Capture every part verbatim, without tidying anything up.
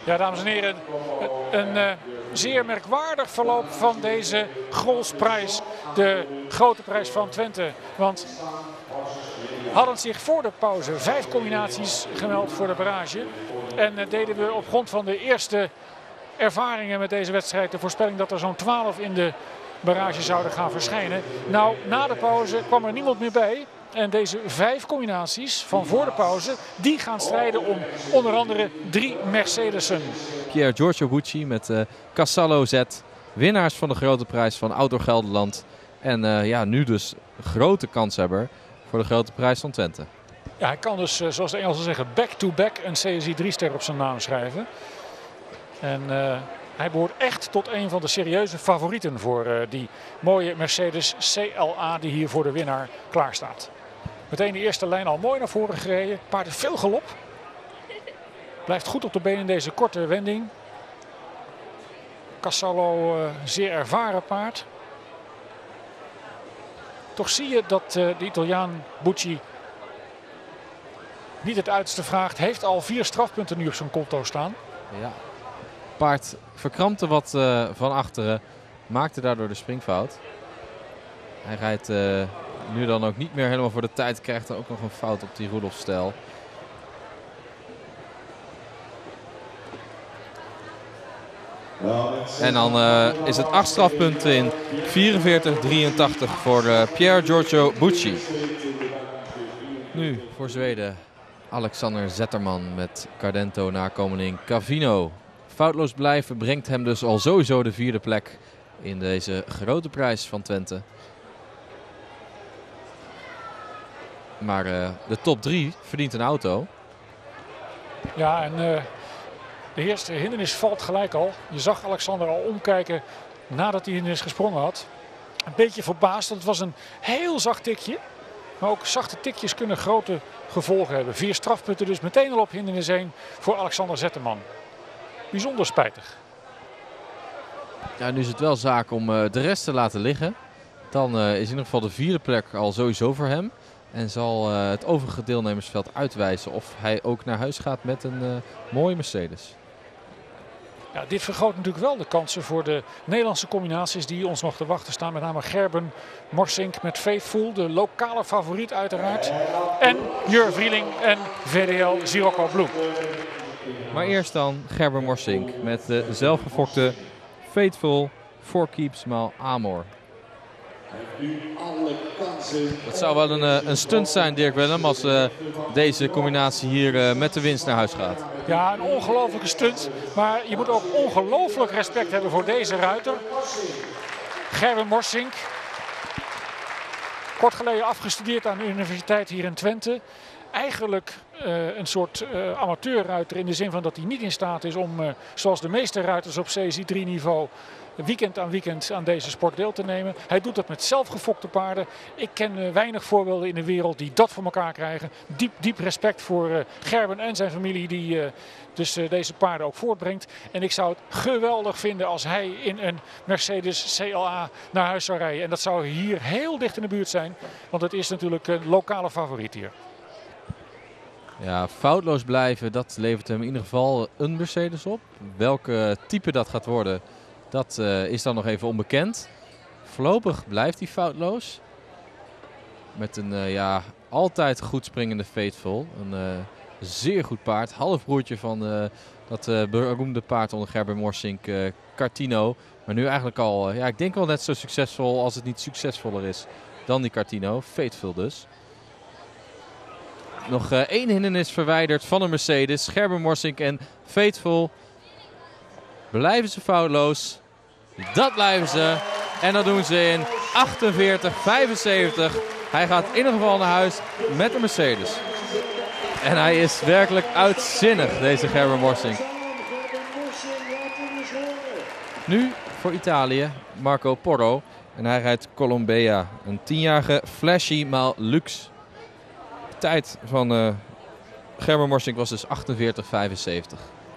Ja, dames en heren, een, een uh, zeer merkwaardig verloop van deze Grolsprijs. De grote prijs van Twente. Want hadden zich voor de pauze vijf combinaties gemeld voor de barrage. En uh, deden we op grond van de eerste ervaringen met deze wedstrijd de voorspelling dat er zo'n twaalf in de barrage zouden gaan verschijnen. Nou, na de pauze kwam er niemand meer bij. En deze vijf combinaties van voor de pauze, die gaan strijden om onder andere drie Mercedesen. Pier Giorgio Bucci met uh, Cassallo Z, winnaars van de grote prijs van Outdoor Gelderland. En uh, ja, nu dus grote kanshebber voor de grote prijs van Twente. Ja, hij kan dus, uh, zoals de Engelsen zeggen, back-to-back een C S I drie ster op zijn naam schrijven. En uh, hij behoort echt tot een van de serieuze favorieten voor uh, die mooie Mercedes C L A die hier voor de winnaar klaar staat. Meteen de eerste lijn al mooi naar voren gereden. Paard heeft veel galop. Blijft goed op de benen in deze korte wending. Cassallo, uh, zeer ervaren paard. Toch zie je dat uh, de Italiaan Bucci niet het uiterste vraagt. Heeft al vier strafpunten nu op zijn konto staan. Ja. Paard verkrampte wat uh, van achteren. Maakte daardoor de springfout. Hij rijdt uh, nu dan ook niet meer helemaal voor de tijd. Krijgt dan ook nog een fout op die Rudolf-stijl. En dan uh, is het acht strafpunten in. vierenveertig drieëntachtig voor uh, Pier Giorgio Bucci. Nu voor Zweden Alexander Zetterman met Cardento nakomeling Cavino. Foutloos blijven brengt hem dus al sowieso de vierde plek in deze grote prijs van Twente. Maar uh, de top drie verdient een auto. Ja, en uh, de eerste hindernis valt gelijk al. Je zag Alexander al omkijken nadat hij hindernis gesprongen had. Een beetje verbaasd, want het was een heel zacht tikje. Maar ook zachte tikjes kunnen grote gevolgen hebben. Vier strafpunten dus meteen al op hindernis één voor Alexander Zetterman. Bijzonder spijtig. Ja, nu is het wel zaak om uh, de rest te laten liggen. Dan uh, is in ieder geval de vierde plek al sowieso voor hem. En zal uh, het overige deelnemersveld uitwijzen of hij ook naar huis gaat met een uh, mooie Mercedes. Ja, dit vergroot natuurlijk wel de kansen voor de Nederlandse combinaties die ons nog te wachten staan. Met name Gerben Morsink met Faithful, de lokale favoriet uiteraard. En Jur Vrieling en V D L Sirocco Bloem. Maar eerst dan Gerben Morsink met de zelfgefokte Faithful for Keeps Mal Amor. Dat zou wel een, een stunt zijn, Dirk Willem, als uh, deze combinatie hier uh, met de winst naar huis gaat. Ja, een ongelofelijke stunt. Maar je moet ook ongelooflijk respect hebben voor deze ruiter. Gerben Morsink. Kort geleden afgestudeerd aan de universiteit hier in Twente. Eigenlijk uh, een soort uh, amateurruiter in de zin van dat hij niet in staat is om, uh, zoals de meeste ruiters op C S I drie niveau, weekend aan weekend aan deze sport deel te nemen. Hij doet dat met zelfgefokte paarden. Ik ken uh, weinig voorbeelden in de wereld die dat voor elkaar krijgen. Diep, diep respect voor uh, Gerben en zijn familie die uh, dus uh, deze paarden ook voortbrengt. En ik zou het geweldig vinden als hij in een Mercedes C L A naar huis zou rijden. En dat zou hier heel dicht in de buurt zijn. Want het is natuurlijk een lokale favoriet hier. Ja, foutloos blijven, dat levert hem in ieder geval een Mercedes op. Welke type dat gaat worden, dat uh, is dan nog even onbekend. Voorlopig blijft hij foutloos. Met een uh, ja, altijd goed springende Faithful. Een uh, zeer goed paard. Halfbroertje van uh, dat uh, beroemde paard onder Gerben Morsink, uh, Cartino. Maar nu eigenlijk al, uh, ja, ik denk wel net zo succesvol als het niet succesvoller is dan die Cartino. Faithful dus. Nog uh, één hindernis verwijderd van een Mercedes. Gerben Morsink en Faithful. Blijven ze foutloos? Dat blijven ze. En dat doen ze in achtenveertig vijfenzeventig. Hij gaat in ieder geval naar huis met een Mercedes. En hij is werkelijk uitzinnig, deze Gerben Morsink. Nu voor Italië, Marco Porro. En hij rijdt Colombea. Een tienjarige Flashy maal Luxe. De tijd van uh, Gerben Morsink was dus achtenveertig vijfenzeventig.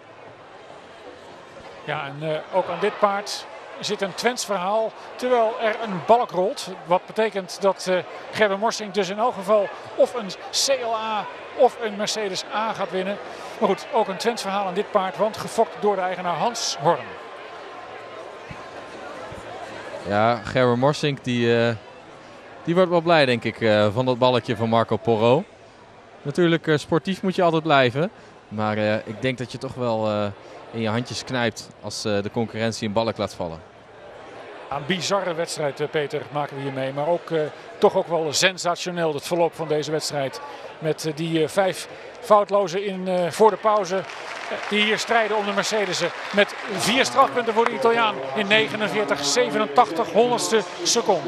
Ja, en uh, ook aan dit paard zit een Twents verhaal, terwijl er een balk rolt. Wat betekent dat uh, Gerben Morsink dus in elk geval of een C L A of een Mercedes A gaat winnen. Maar goed, ook een Twents verhaal aan dit paard, want gefokt door de eigenaar Hans Horn. Ja, Gerber Morsink die, uh, die wordt wel blij denk ik uh, van dat balletje van Marco Porro. Natuurlijk uh, sportief moet je altijd blijven. Maar uh, ik denk dat je toch wel uh, in je handjes knijpt als uh, de concurrentie een balk laat vallen. Een bizarre wedstrijd, uh, Peter, maken we hier mee. Maar ook uh, toch ook wel sensationeel het verloop van deze wedstrijd. Met uh, die uh, vijf foutlozen in, uh, voor de pauze. Die hier strijden om de Mercedesen met vier strafpunten voor de Italiaan in negenenveertig zevenentachtig honderdste seconde.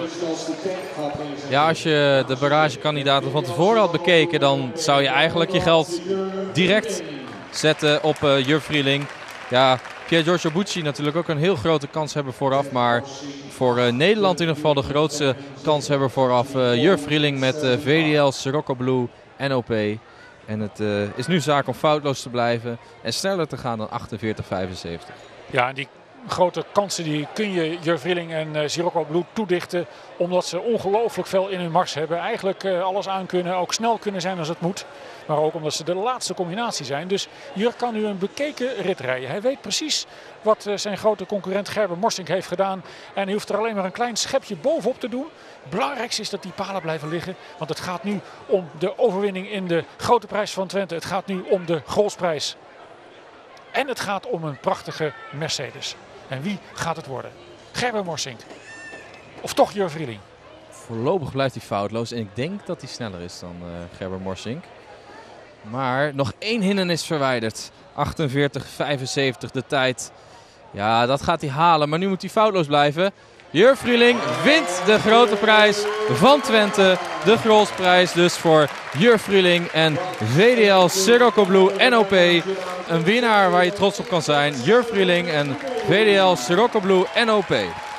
Ja, als je de barragekandidaten van tevoren had bekeken, dan zou je eigenlijk je geld direct zetten op uh, Jur Vrieling. Ja, Pier Giorgio Bucci natuurlijk ook een heel grote kans hebben vooraf, maar voor uh, Nederland in ieder geval de grootste kans hebben vooraf. Uh, Jur Vrieling met uh, V D L, Sirocco Blue en O P. En het uh, is nu zaak om foutloos te blijven en sneller te gaan dan achtenveertig vijfenzeventig. Ja, en die grote kansen die kun je Jur Vrieling en uh, Sirocco Blue toedichten. Omdat ze ongelooflijk veel in hun mars hebben. Eigenlijk uh, alles aan kunnen, ook snel kunnen zijn als het moet. Maar ook omdat ze de laatste combinatie zijn. Dus Jur kan nu een bekeken rit rijden. Hij weet precies wat uh, zijn grote concurrent Gerber Morsink heeft gedaan. En hij hoeft er alleen maar een klein schepje bovenop te doen. Het belangrijkste is dat die palen blijven liggen. Want het gaat nu om de overwinning in de Grote Prijs van Twente. Het gaat nu om de Grolsprijs. En het gaat om een prachtige Mercedes. En wie gaat het worden? Gerber Morsink. Of toch Jur Vrieling? Voorlopig blijft hij foutloos. En ik denk dat hij sneller is dan uh, Gerber Morsink. Maar nog één hindernis verwijderd. achtenveertig vijfenzeventig de tijd. Ja, dat gaat hij halen. Maar nu moet hij foutloos blijven. Jur Vrieling wint de Grote Prijs van Twente. De Grolsprijs dus voor Jur Vrieling en V D L, Sirocco Blue en O P. Een winnaar waar je trots op kan zijn. Jur Vrieling en V D L, Sirocco Blue en O P.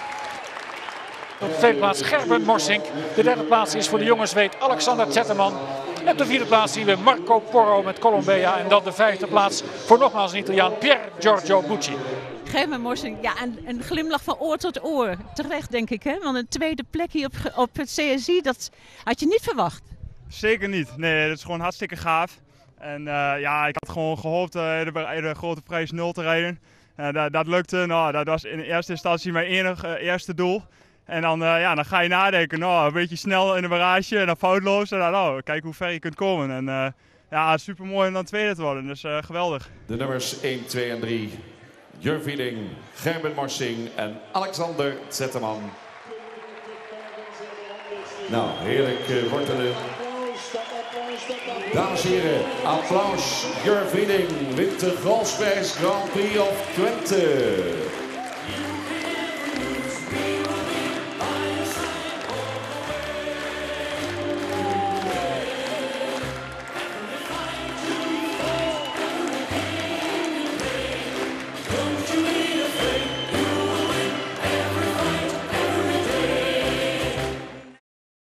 Op de tweede plaats Gerber Morsink. De derde plaats is voor de jonge Zweed Alexander Zetterman. En op de vierde plaats zien we Marco Porro met Colombia. En dan de vijfde plaats voor nogmaals een Italiaan, Pier Giorgio Bucci. Gerber Morsink, ja, een, een glimlach van oor tot oor. Terecht denk ik, hè? Want een tweede plek hier op, op het C S I, dat had je niet verwacht. Zeker niet. Nee, dat is gewoon hartstikke gaaf. En uh, ja, ik had gewoon gehoopt uh, de, de Grote Prijs nul te rijden. Uh, dat, dat lukte. Nou, dat was in eerste instantie mijn enige uh, eerste doel. En dan, uh, ja, dan ga je nadenken, nou, een beetje snel in de barrage en dan foutloos. En dan, nou, kijk hoe ver je kunt komen. En uh, ja, super mooi om dan tweede te worden. Dus uh, geweldig. De nummers één, twee en drie. Jur Vrieling, Gerber Morsink en Alexander Zetterman. Nou, heerlijk uh, wortelen. Dames en heren, applaus. Jur Vrieling wint de Grolsprijs Grand Prix of Twente.